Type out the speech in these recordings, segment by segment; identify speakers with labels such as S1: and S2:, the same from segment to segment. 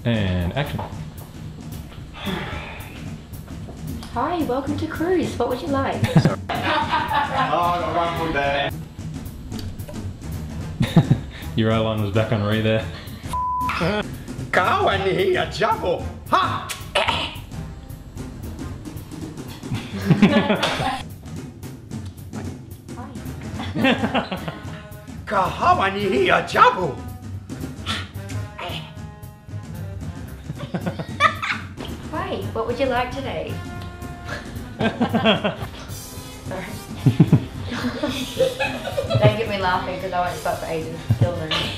S1: And action.
S2: Hi, welcome to Cruze. What would you like?
S1: Your O-line was back on re there.
S3: Kawan ni a jabo. Ha! Kawan ni a jabo.
S2: Hi, what would you like today? Sorry. Don't get me laughing because I won't stop for ages. Still learning.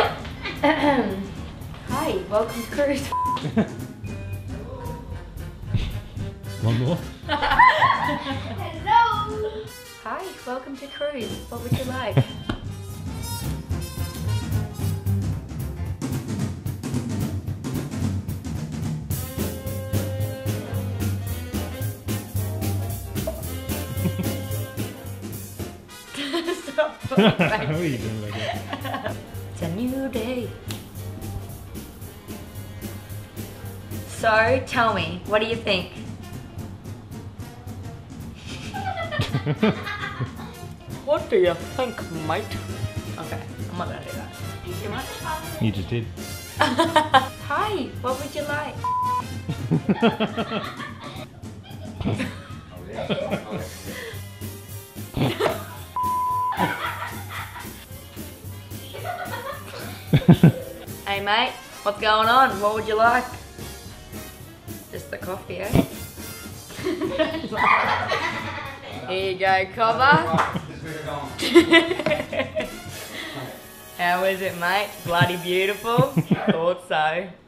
S2: Hi, welcome to Cruze.
S1: One more.
S2: Hello. Hi, welcome to Cruze. What would you like? Stop.
S1: What are you doing like that?
S2: It's a new day. So, tell me, what do you think? What do you think, mate? Okay, I'm not gonna do that. You might.
S1: You just did.
S2: Hi, what would you like? Hey mate, what's going on? What would you like? Just the coffee, eh? Here you go, cover. How is it, mate? Bloody beautiful. Thought so.